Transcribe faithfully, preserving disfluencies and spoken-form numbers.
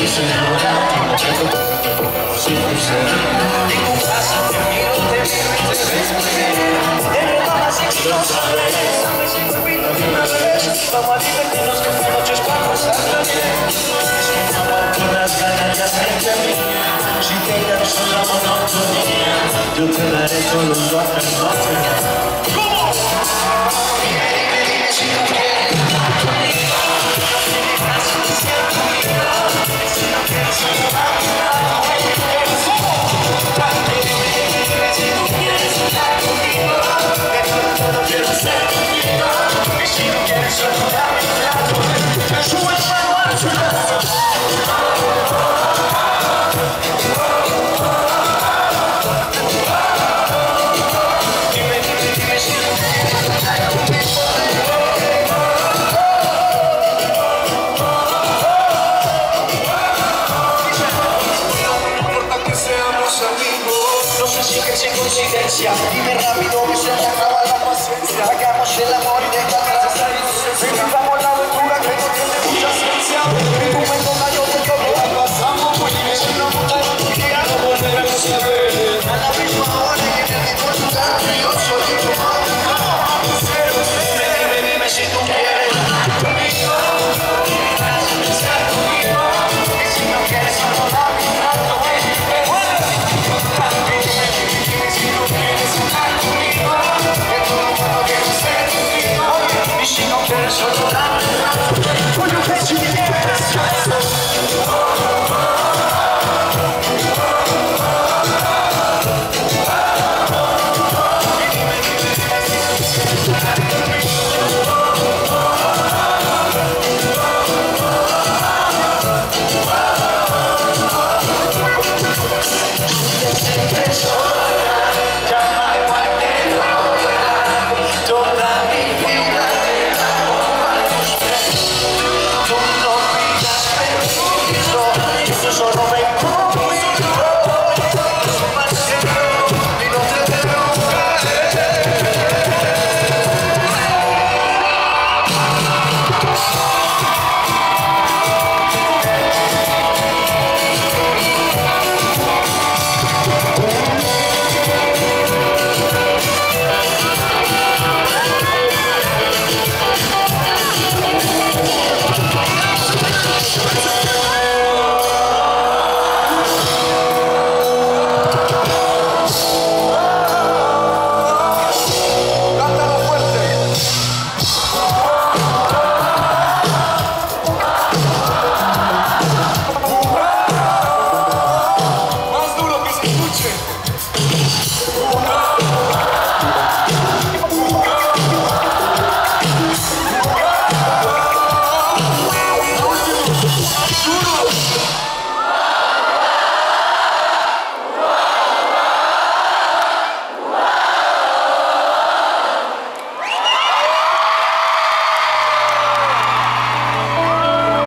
soy enamorado, no tengo sin ser. En tu casa te miro, te miro y te ves muy bien. En el mar así que lo sabes, sabes si me vino de una vez. Vamos a divertirnos que esta noche es para pasarla bien. Es un amor con las ganas de hacerte mía. Si te canso la monotonía, yo te daré todo lo que no tengas. ¿Cómo? Dime, dime, dime si no quieres estar conmigo. No te dejas de ser conmigo. Si no quieres solo dame un lado. Dime, dime, dime si no quieres estar conmigo. Que todo quiero ser contigo. Y si no quieres solo dame un lado. Me sube el mano a su lado. No sé si que sin coincidencia, dime rápido que se me acaba la paciencia. Hagamos el amor y deja